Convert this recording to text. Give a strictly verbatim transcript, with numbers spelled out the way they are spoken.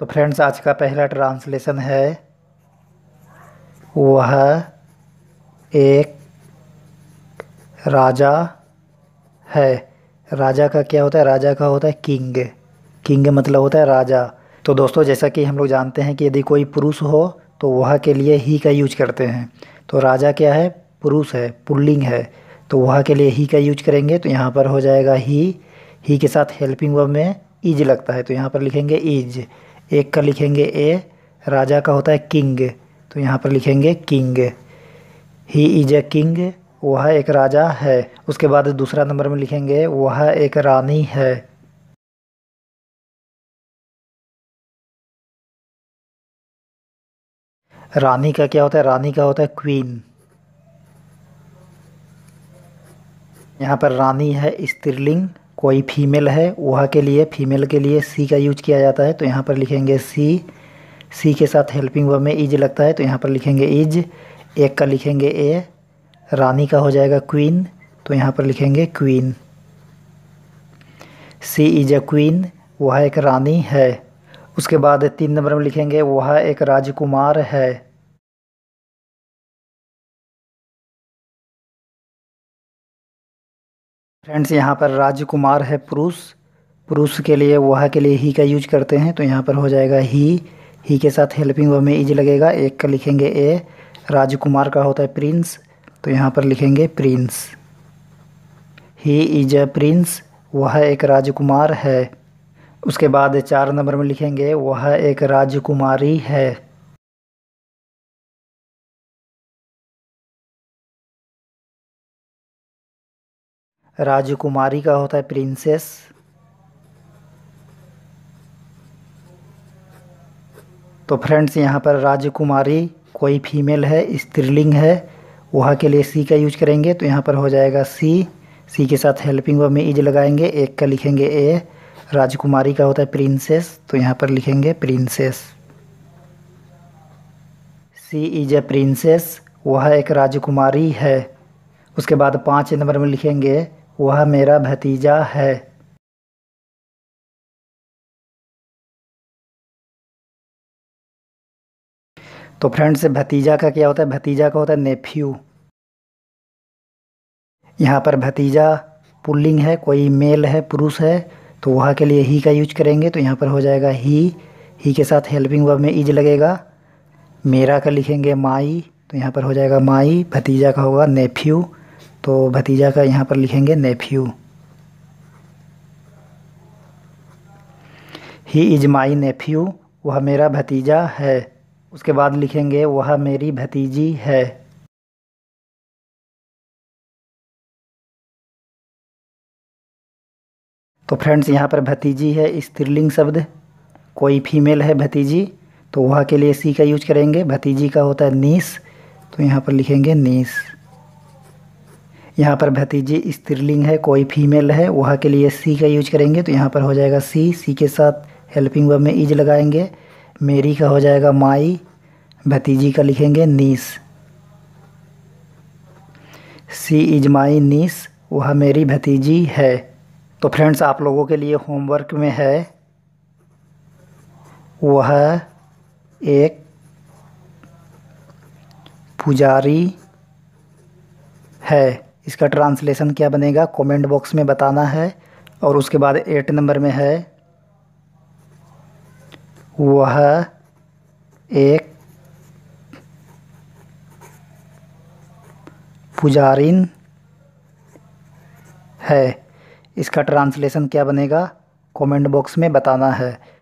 तो फ्रेंड्स आज का पहला ट्रांसलेशन है, वह एक राजा है। राजा का क्या होता है? राजा का होता है किंग। किंग मतलब होता है राजा। तो दोस्तों जैसा कि हम लोग जानते हैं कि यदि कोई पुरुष हो तो वह के लिए ही का यूज करते हैं। तो राजा क्या है? पुरुष है, पुल्लिंग है, तो वह के लिए ही का यूज करेंगे। तो यहाँ पर हो जाएगा ही। ही के साथ हेल्पिंग वर्ब में इज लगता है, तो यहाँ पर लिखेंगे इज। एक का लिखेंगे ए। राजा का होता है किंग, तो यहाँ पर लिखेंगे king. He is a king, वह एक राजा है। उसके बाद दूसरा नंबर में लिखेंगे वह एक रानी है। रानी का क्या होता है? रानी का होता है क्वीन। यहाँ पर रानी है स्त्रीलिंग, कोई फीमेल है, वह के लिए फीमेल के लिए सी का यूज किया जाता है, तो यहाँ पर लिखेंगे सी। सी के साथ हेल्पिंग वर्ब में इज लगता है, तो यहाँ पर लिखेंगे इज। एक का लिखेंगे ए। रानी का हो जाएगा क्वीन, तो यहाँ पर लिखेंगे queen. She is a queen, वह एक रानी है। उसके बाद तीन नंबर में लिखेंगे वह एक राजकुमार है। फ्रेंड्स यहाँ पर राजकुमार है पुरुष। पुरुष के लिए वह के लिए ही का यूज करते हैं, तो यहाँ पर हो जाएगा ही। ही के साथ हेल्पिंग वर्ब में इज लगेगा। एक का लिखेंगे ए। राजकुमार का होता है प्रिंस, तो यहाँ पर लिखेंगे prince. He is a prince, वह एक राजकुमार है। उसके बाद चार नंबर में लिखेंगे वह एक राजकुमारी है। राजकुमारी का होता है प्रिंसेस। तो फ्रेंड्स यहाँ पर राजकुमारी कोई फीमेल है, स्त्रीलिंग है, वह के लिए सी का यूज करेंगे, तो यहाँ पर हो जाएगा सी। सी के साथ हेल्पिंग वर्ब में इज लगाएंगे। एक का लिखेंगे ए। राजकुमारी का होता है प्रिंसेस, तो यहाँ पर लिखेंगे princess. She is a princess, वह एक राजकुमारी है। उसके बाद पाँच नंबर में लिखेंगे वह मेरा भतीजा है। तो फ्रेंड्स भतीजा का क्या होता है? भतीजा का होता है नेफ्यू। यहाँ पर भतीजा पुल्लिंग है, कोई मेल है, पुरुष है, तो वह के लिए ही का यूज करेंगे, तो यहाँ पर हो जाएगा ही। ही के साथ हेल्पिंग वर्ब में इज लगेगा। मेरा का लिखेंगे माई, तो यहाँ पर हो जाएगा माई। भतीजा का होगा नेफ्यू, तो भतीजा का यहाँ पर लिखेंगे nephew. He is my nephew, वह मेरा भतीजा है। उसके बाद लिखेंगे वह मेरी भतीजी है। तो फ्रेंड्स यहाँ पर भतीजी है स्त्रीलिंग शब्द, कोई फीमेल है भतीजी, तो वह के लिए सी का यूज करेंगे। भतीजी का होता है नीस, तो यहाँ पर लिखेंगे नीस। यहाँ पर भतीजी स्त्रीलिंग है, कोई फीमेल है, वह के लिए सी का यूज करेंगे, तो यहाँ पर हो जाएगा सी। सी के साथ हेल्पिंग वर्ब में इज लगाएंगे। मेरी का हो जाएगा माई। भतीजी का लिखेंगे नीस। सी इज माई नीस, वह मेरी भतीजी है। तो फ्रेंड्स आप लोगों के लिए होमवर्क में है, वह एक पुजारी है। इसका ट्रांसलेशन क्या बनेगा कमेंट बॉक्स में बताना है। और उसके बाद एट नंबर में है, वह एक पुजारिन है। इसका ट्रांसलेशन क्या बनेगा कमेंट बॉक्स में बताना है।